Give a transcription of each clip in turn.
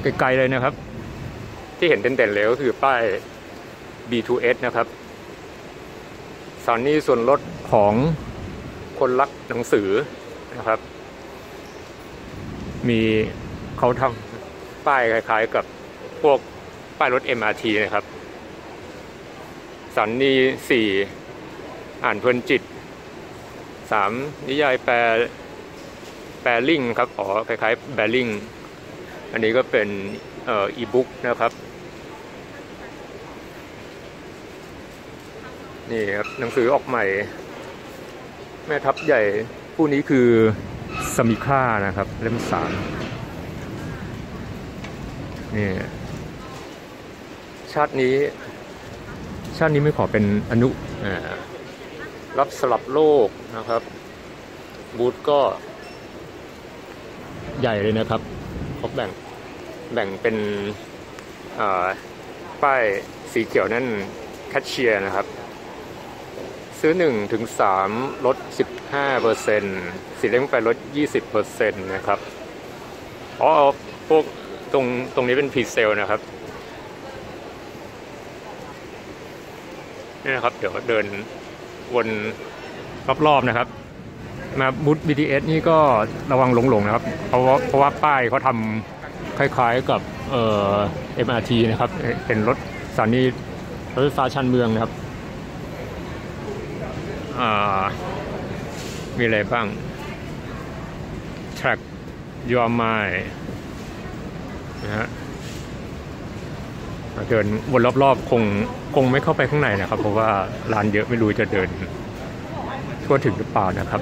ไกลๆเลยนะครับที่เห็นเด่นๆเลยก็คือป้าย B2S นะครับสถานีส่วนลดของคนรักหนังสือนะครับมีเขาทำป้ายคล้ายๆกับพวกป้ายรถ MRT นะครับสถานี4อ่านเพลินจิต3นิยายแปลลิงครับคล้ายๆแบลลิงอันนี้ก็เป็นอีบุ๊กนะครับนี่ครับหนังสือออกใหม่แม่ทัพใหญ่ผู้นี้คือสมิค่านะครับเล่ม3นี่ชาตินี้ไม่ขอเป็นอนุรับสลับโลกนะครับบูธก็ใหญ่เลยนะครับเขาแบ่งเป็นป้ายสีเขียวนั่นแคชเชียร์นะครับซื้อ1 ถึง 3ลด 15% สีเล่มไปลด 20% นะครับพวกตรงนี้เป็นพรีเซลนะครับนี่นะครับเดี๋ยวเดินวนรอบๆนะครับมาบูธ BTS นี่ก็ระวังหลงๆนะครับเพราะว่าป้ายเขาทำคล้ายๆกับMRT นะครับเป็นรถสถานีรถไฟฟ้าชานเมืองนะครับมีอะไรบ้าง Track Your Mind นะฮะเดินวนรอบๆคงไม่เข้าไปข้างในนะครับเพราะว่าร้านเยอะไม่รู้จะเดินทั่วถึงหรือเปล่านะครับ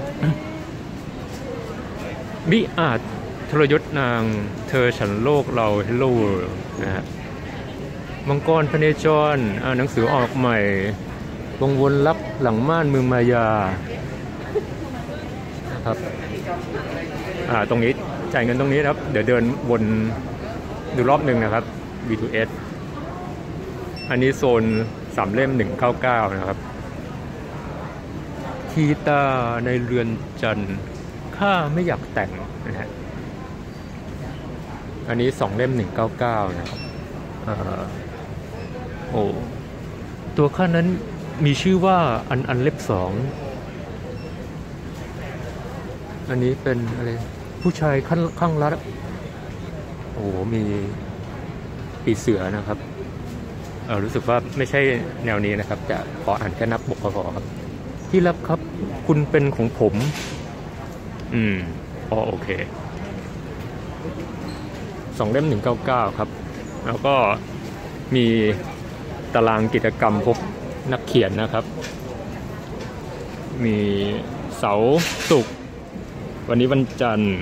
มิอาจทรยศนางเธอฉันโลกเราเฮลโลนะฮะมังกรพเนจรหนังสือออกใหม่วงวนลับหลังม่านเมืองมายานะครับตรงนี้จ่ายเงินตรงนี้นะครับเดี๋ยวเดินวนดูรอบหนึ่งนะครับ B2S อันนี้โซน3เล่ม199นะครับทีตาในเรือนจันทร์ข้าไม่อยากแต่งนะฮะอันนี้2เล่ม199นะครับตัวข้านั้นมีชื่อว่าอันเล็บ2อันนี้เป็นอะไรผู้ชายข้างรัดมีปีเสือนะครับรู้สึกว่าไม่ใช่แนวนี้นะครับจะขออ่านแค่นับบกพอครับที่รับครับคุณเป็นของผมโอเค2เล่ม199ครับแล้วก็มีตารางกิจกรรมพบนักเขียนนะครับมีเสาร์ศุกร์วันนี้วันจันทร์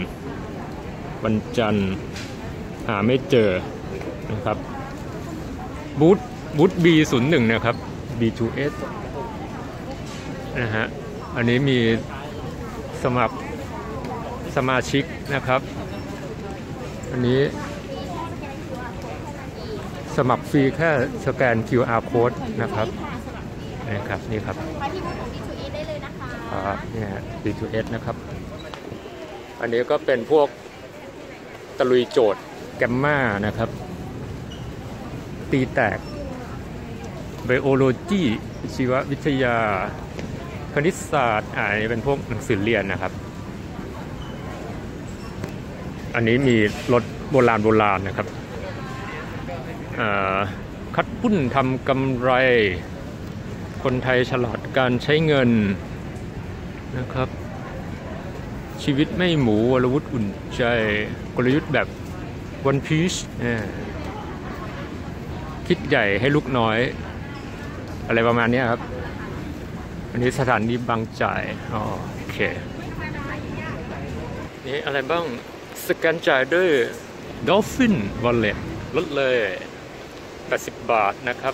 หาไม่เจอนะครับบูธ B01 นะครับ B2S นะฮะอันนี้มีสมัครสมาชิกนะครับอันนี้สมัครฟรีแค่สแกน QR code นะครับนี่ครับมาที่บูธของ B2S ได้เลยนะคะเนี่ย B2S นะครับอันนี้ก็เป็นพวกตะลุยโจทย์แกมมานะครับตีแตกไบโอโลจีชีววิทยาคณิตศาสตร์อันนี้เป็นพวกหนังสือเรียนนะครับอันนี้มีรถโบราณนะครับคัดปุ้นทำกำไรคนไทยฉลาดการใช้เงินนะครับชีวิตไม่หมูวรวุฒิอุ่นใจกลยุทธ์แบบวันพีชคิดใหญ่ให้ลูกน้อยอะไรประมาณนี้ครับอันนี้สถานีบางจ่ายโอเคนี่อะไรบ้างสแกนจ่ายด้วย Dolphin Wallet ลดเลย80 บาทนะครับ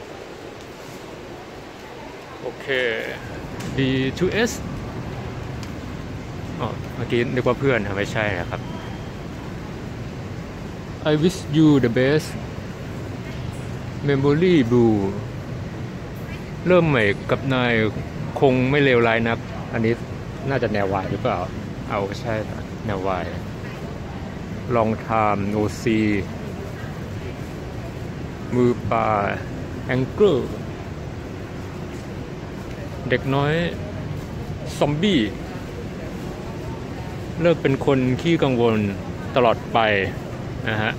โอเค B2S เมื่อกี้นึกว่าเพื่อนนะไม่ใช่นะครับ I wish you the best Memory Blue เริ่มใหม่กับนายคงไม่เลวร้ายนักอันนี้น่าจะแนววายหรือเปล่าใช่แนววายลองทำโนซีมือปลาแองเกิลเด็กน้อยซอมบี้เลิกเป็นคนขี้กังวลตลอดไปนะฮะ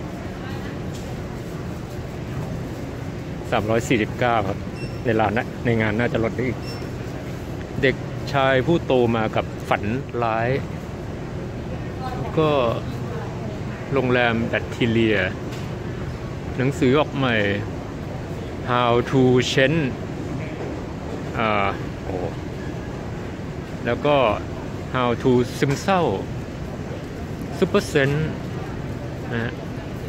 349ครับในงานน่าจะลดได้อีกเด็กชายผู้โตมากับฝันร้ายแล้วก็โรงแรมแบคทีเรียหนังสือออกใหม่ How to Change แล้วก็ How to ซึมเศร้า Super Sense นะฮะ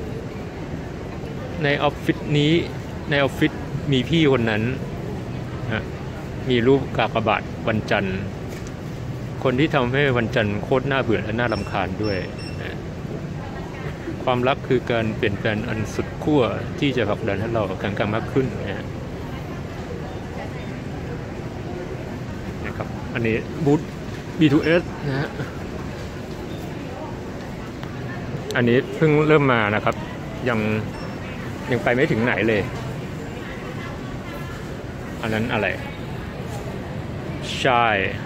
ในออฟฟิศมีพี่คนนั้นนะมีรูปกากบาทวันจันทร์คนที่ทำให้วันจันทร์โคตรน่าเบื่อและน่ารำคาญด้วยนะความรักคือการเปลี่ยนแปลงอันสุดขั้วที่จะผลักดันให้เราแข็งแกร่งมากขึ้นนะครับอันนี้บูธ B2S นะฮะอันนี้เพิ่งเริ่มมานะครับยังไปไม่ถึงไหนเลยอันนั้นอะไรใช่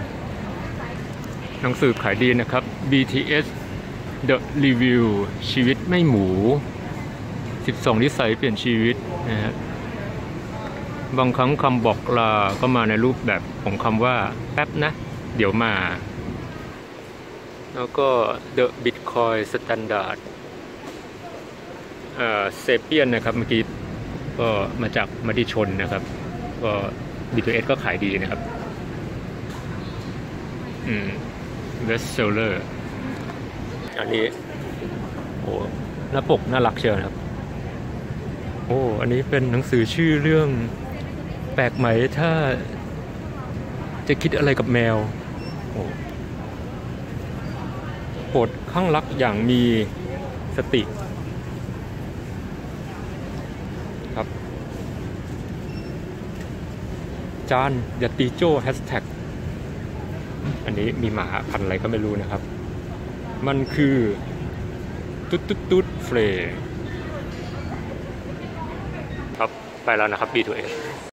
หนังสือขายดีนะครับ BTS The Review ชีวิตไม่หมู12นิสัยเปลี่ยนชีวิตนะฮะบางครั้งคำบอกลาก็มาในรูปแบบของคำว่าแป๊บนะเดี๋ยวมาแล้วก็ The Bitcoin Standardเซเปียนนะครับเมื่อกี้ก็มาจากมติชนนะครับก็ B2S ก็ขายดีนะครับBest Seller อันนี้โอ้หน้าปกน่ารักเชียวนะครับโอ้อันนี้เป็นหนังสือชื่อเรื่องแปลกไหมถ้าจะคิดอะไรกับแมวโอ้โปรดข้างรักอย่างมีสติครับจานอย่าตีโจ้แฮชแท็กอันนี้มีหมาพันอะไรก็ไม่รู้นะครับมันคือตุ๊ดเฟรครับไปแล้วนะครับ B2S